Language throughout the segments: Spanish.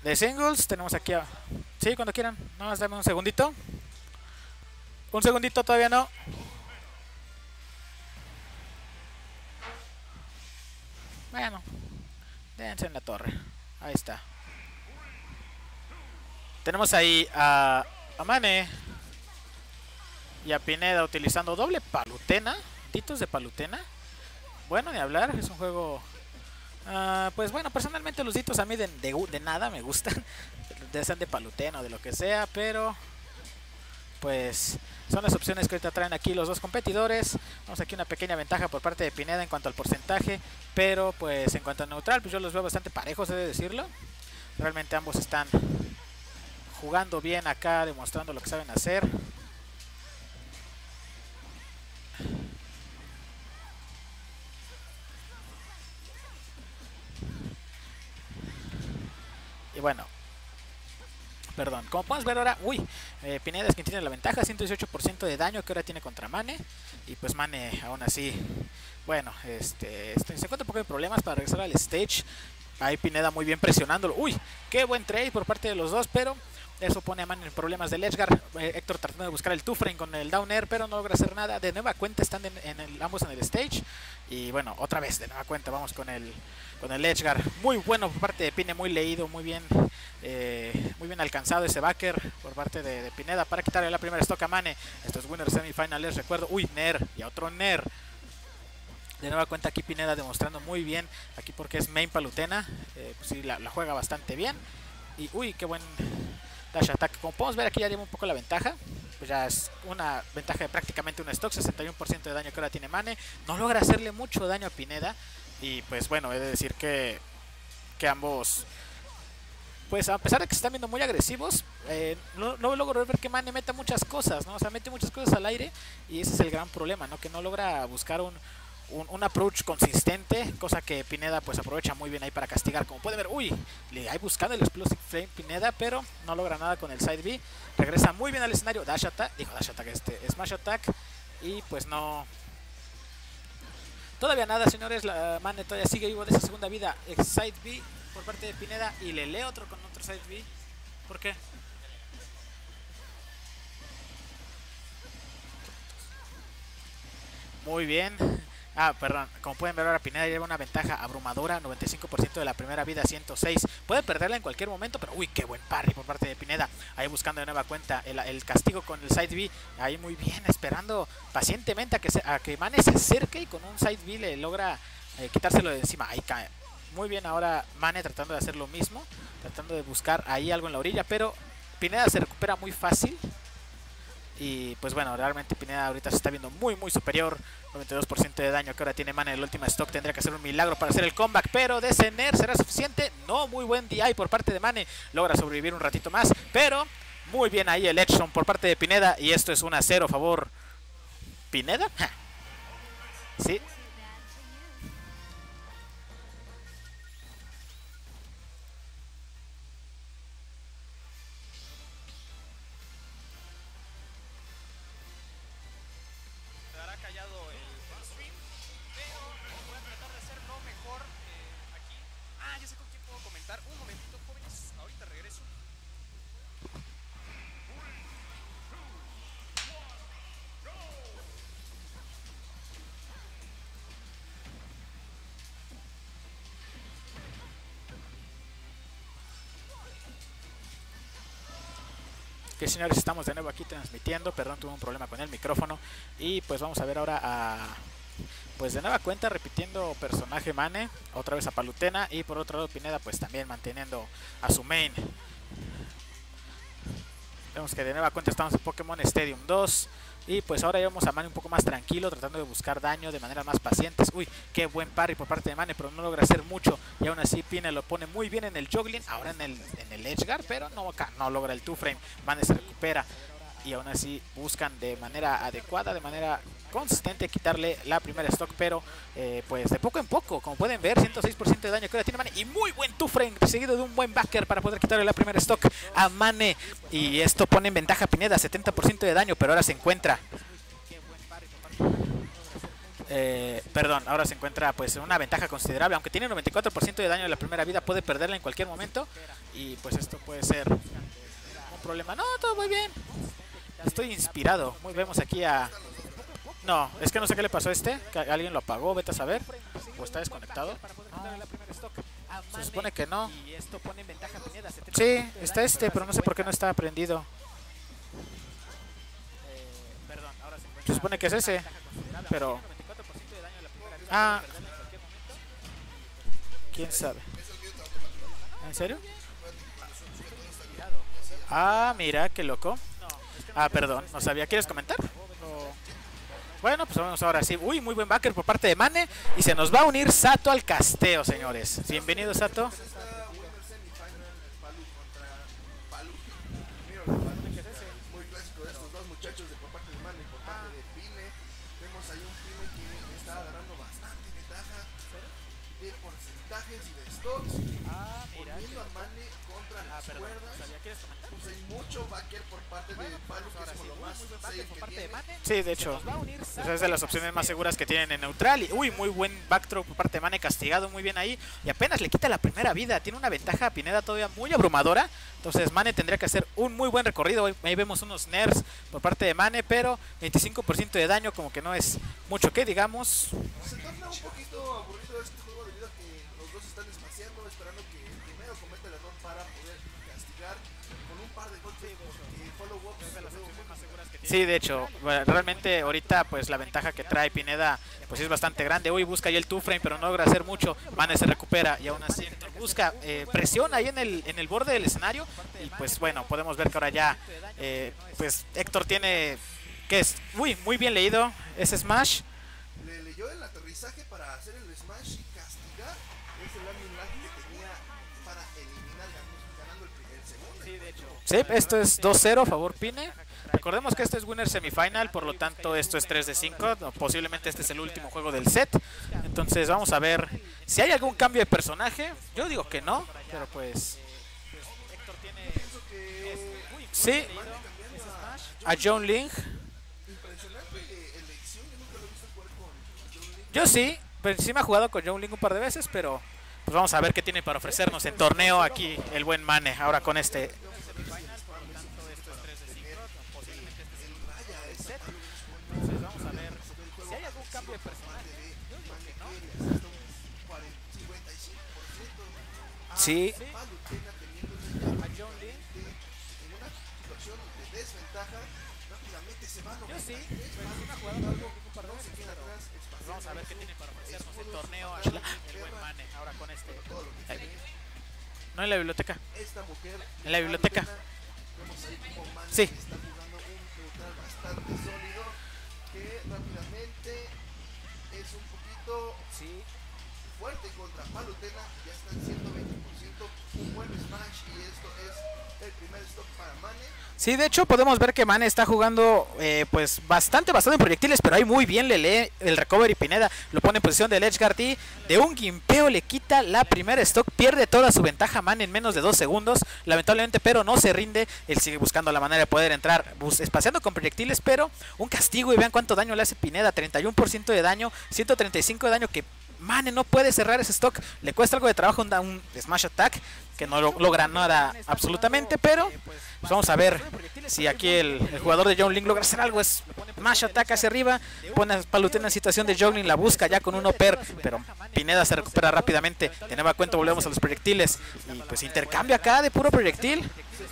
de singles. Tenemos aquí a... Sí, cuando quieran. Nada más dame un segundito. Un segundito, todavía no. Bueno, dense en la torre. Ahí está. Tenemos ahí a Mane y a Pineda utilizando doble palutena. Ditos de palutena. Bueno, ni hablar, es un juego... pues bueno, personalmente los ditos a mí de nada me gustan. Sean de palutena o de lo que sea, pero... pues son las opciones que ahorita traen aquí los dos competidores. Vamos aquí una pequeña ventaja por parte de Pineda en cuanto al porcentaje, pero pues en cuanto a neutral, pues yo los veo bastante parejos, he de decirlo. Realmente ambos están jugando bien acá, demostrando lo que saben hacer. Y bueno, perdón, como podemos ver ahora, Pineda es quien tiene la ventaja, 118% de daño que ahora tiene contra Mane. Y pues Mane aún así, bueno, se encuentra un poco de problemas para regresar al stage. Ahí Pineda muy bien presionándolo. Uy, qué buen trade por parte de los dos, pero eso pone a Mane en problemas del edgeguard. Héctor tratando de buscar el two-frame con el down air, pero no logra hacer nada. De nueva cuenta están ambos en el stage. Y bueno, otra vez de nueva cuenta vamos con el edgeguard. Muy bueno por parte de Pine, muy leído, muy bien alcanzado ese backer por parte de Pineda para quitarle la primera stock a Mane. Estos winners semifinales, recuerdo. Uy, Nair y a otro Nair. De nueva cuenta aquí Pineda demostrando muy bien, aquí porque es main palutena, pues sí, la juega bastante bien. Y uy, qué buen dash attack. Como podemos ver aquí ya lleva un poco la ventaja, pues ya es una ventaja de prácticamente un stock, 61% de daño que ahora tiene Mane. No logra hacerle mucho daño a Pineda y pues bueno, he de decir que ambos... pues a pesar de que se están viendo muy agresivos, no logro ver que Mane meta muchas cosas, ¿no? O sea, mete muchas cosas al aire y ese es el gran problema, ¿no? Que no logra buscar un approach consistente, cosa que Pineda pues aprovecha muy bien ahí para castigar. Como pueden ver, le hay buscando el explosive flame Pineda, pero no logra nada con el side B. Regresa muy bien al escenario, Dash Attack, Smash Attack, y pues no... todavía nada, señores. La Mane todavía sigue vivo de esa segunda vida. Side B por parte de Pineda y le lee otro con otro side B. ¿Por qué? Muy bien. Perdón, como pueden ver ahora Pineda lleva una ventaja abrumadora, 95% de la primera vida, 106. Puede perderla en cualquier momento, pero uy, qué buen parry por parte de Pineda. Ahí buscando de nueva cuenta el castigo con el side B. Ahí muy bien, esperando pacientemente a que Mane se acerque y con un side B le logra quitárselo de encima. Ahí cae. Muy bien ahora Mane tratando de hacer lo mismo, tratando de buscar ahí algo en la orilla, pero Pineda se recupera muy fácil. Y pues bueno, realmente Pineda ahorita se está viendo muy superior. 92% de daño que ahora tiene Mane en el último stock. Tendría que hacer un milagro para hacer el comeback, pero de ese Nair será suficiente. No, muy buen DI por parte de Mane. Logra sobrevivir un ratito más, pero muy bien ahí el Edgestone por parte de Pineda. Y esto es 1-0 a favor Pineda. Sí. Un momentito, jóvenes, ahorita regreso. Que señores, estamos de nuevo aquí transmitiendo. Perdón, tuve un problema con el micrófono. Y pues vamos a ver ahora pues de nueva cuenta repitiendo personaje Mane, otra vez a Palutena, y por otro lado Pineda pues también manteniendo a su main. Vemos que de nueva cuenta estamos en Pokémon Stadium 2. Y pues ahora llevamos a Mane un poco más tranquilo, tratando de buscar daño de manera más pacientes. Uy, qué buen parry por parte de Mane, pero no logra hacer mucho. Y aún así Pine lo pone muy bien en el juggling, ahora en el edgeguard, pero no logra el two frame. Mane se recupera y aún así buscan de manera adecuada, de manera consistente quitarle la primera stock, pero pues de poco en poco, como pueden ver, 106% de daño que ahora tiene Mane y muy buen two frame seguido de un buen backer para poder quitarle la primera stock a Mane, y esto pone en ventaja a Pineda, 70% de daño, pero ahora se encuentra Perdón, ahora se encuentra pues en una ventaja considerable. Aunque tiene 94% de daño en la primera vida, puede perderla en cualquier momento. Y pues esto puede ser un problema. No, todo muy bien. Estoy inspirado. Vemos aquí a... No, es que no sé qué le pasó a este. Que alguien lo apagó, vete a saber. O está desconectado. No. Se supone que no. Sí, está este, pero no sé por qué no está prendido. Se supone que es ese, pero... Ah, quién sabe. ¿En serio? Ah, mira, qué loco. Ah, perdón, no sabía. ¿Quieres comentar? Bueno, pues vamos ahora sí. Uy, muy buen backer por parte de Mane. Y se nos va a unir Sato al casteo, señores. Bienvenido, Sato. Muy clásico de estos dos muchachos de por parte de Mane y por parte de Pine. Vemos ahí un Pine que está agarrando bastante ventaja de porcentajes y de stocks. Poniendo a Mane contra las cuerdas. Pues hay mucho backer por parte de Palu, que es como lo más safe que tiene. Sí, de hecho, esa es de las opciones más seguras que tienen en neutral. Y uy, muy buen backthrow por parte de Mane, castigado muy bien ahí. Y apenas le quita la primera vida. Tiene una ventaja Pineda todavía muy abrumadora. Entonces Mane tendría que hacer un muy buen recorrido. Ahí vemos unos nerfs por parte de Mane, pero 25% de daño como que no es mucho que digamos. Se torna un poquito aburrido este juego debido a que los dos están espaciando, esperando que el primero cometa el error para poder castigar con un par de golpes, porque follow-up es de las opciones más seguras que tiene. Sí, de hecho, realmente ahorita pues la ventaja que trae Pineda pues es bastante grande. Uy, busca ahí el two-frame, pero no logra hacer mucho. Mane se recupera y aún así busca presión ahí en el borde del escenario. Y pues bueno, podemos ver que ahora ya pues Héctor tiene, que es muy bien leído ese smash. Le leyó el aterrizaje para hacer el smash y castigar ese landing lag que tenía para eliminar, ganando el segundo. Sí, de hecho. Sí, esto es 2-0 a favor Pine. Recordemos que este es Winner Semifinal, por lo tanto esto es 3 de 5. Posiblemente este es el último juego del set. Entonces vamos a ver si hay algún cambio de personaje. Yo digo que no, pero pues... Sí, a John Link. Impresionante elección, yo nunca lo he visto jugar con John Link. Yo sí, pues sí me ha jugado con John Link un par de veces, pero pues vamos a ver qué tiene para ofrecernos en torneo aquí el buen Mane, ahora con este. Sí. Vamos a ver qué tiene para ofrecernos el torneo el buen Mane, ahora con este. No en la biblioteca. En la biblioteca. Sí. Está jugando un neutral bastante sólido que rápidamente es un poquito fuerte contra Palutena. Ya están 120%, un buen smash y esto es el primer stock para Mane. Sí, de hecho podemos ver que Mane está jugando pues bastante en proyectiles, pero ahí muy bien le lee el recovery Pineda, lo pone en posición del edge guard y de un gimpeo le quita la primera stock, pierde toda su ventaja Mane en menos de 2 segundos, lamentablemente, pero no se rinde, él sigue buscando la manera de poder entrar, espaciando con proyectiles, pero un castigo y vean cuánto daño le hace Pineda, 31% de daño, 135 de daño que Mane no puede cerrar ese stock, le cuesta algo de trabajo un smash attack que no logra nada absolutamente, pero pues vamos a ver si aquí el jugador de John Link logra hacer algo. Es smash attack hacia arriba, pone a Palutena en situación de John Link, la busca ya con un upper, pero Pineda se recupera rápidamente. De nueva cuenta volvemos a los proyectiles y pues intercambio acá de puro proyectil.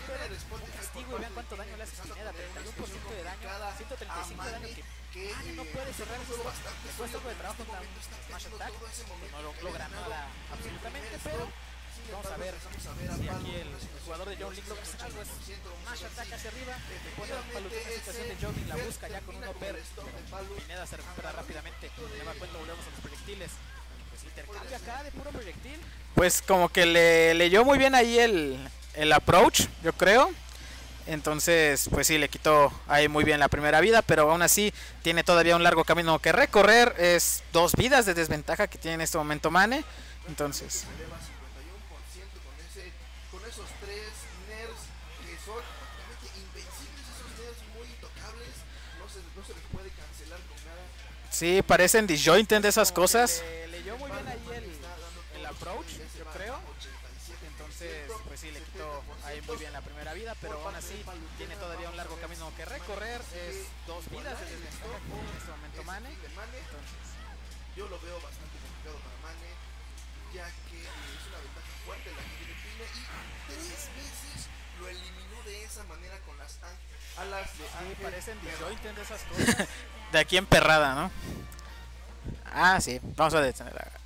No puede cerrar el juego bastante fuerte de trabajo contra un smash attack, no logra nada absolutamente, pero vamos a ver si aquí el jugador de John Link logra hacer algo. Smash attack hacia arriba, pone a Palutena en situación de John Link, la busca ya con un upper, Pineda se recupera rápidamente. De nueva cuenta volvemos a los proyectiles. Pues intercambio acá de puro proyectil. Pues como que le leyó muy bien ahí el approach, yo creo. Entonces, pues sí, le quitó ahí muy bien la primera vida, pero aún así tiene todavía un largo camino que recorrer. Es 2 vidas de desventaja que tiene en este momento Mane. Entonces, con esos 3 nerfs que son prácticamente invencibles esos dedos, muy intocables, no se les puede cancelar con nada. Sí, parecen disjointed de esas Como que cosas. leyó muy bien ahí el approach, yo creo. Entonces, pues sí, le quitó ahí muy bien la primera vida, pero aún así tiene todavía un largo camino que recorrer. Es 2 vidas de desventaja en este momento Mane. Entonces, yo lo veo bastante complicado para Mane, ya que es una ventaja fuerte la que tiene Pine y 3 veces lo eliminó de esa manera con las alas de sí, Ángel. parecen disjointed de esas cosas. De aquí emperrada, ¿no? Ah, sí. Vamos a detener.